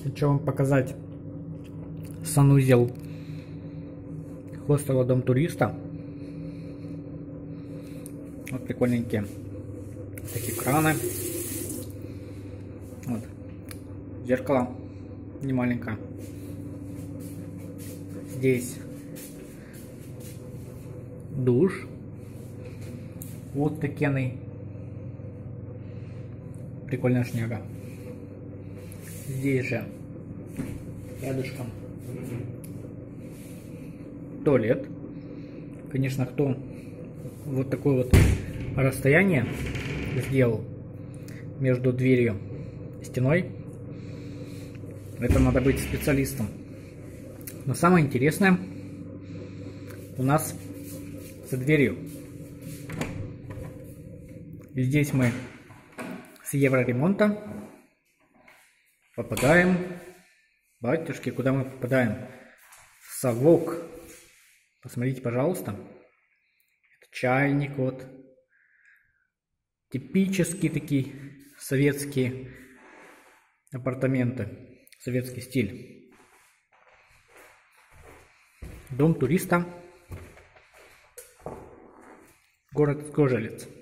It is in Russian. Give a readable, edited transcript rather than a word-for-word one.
Хочу вам показать санузел хостела Дом туриста. Вот прикольненькие такие краны. Вот. Зеркало не маленькое. Здесь душ. Вот такой прикольная шняга. Здесь же рядышком туалет. Конечно, кто вот такое вот расстояние сделал между дверью и стеной, это надо быть специалистом. Но самое интересное у нас за дверью. И здесь мы с евроремонта попадаем, батюшки, куда мы попадаем? В совок. Посмотрите, пожалуйста. Это чайник, вот. Типические такие советские апартаменты. Советский стиль. Дом туриста. Город Кожелец.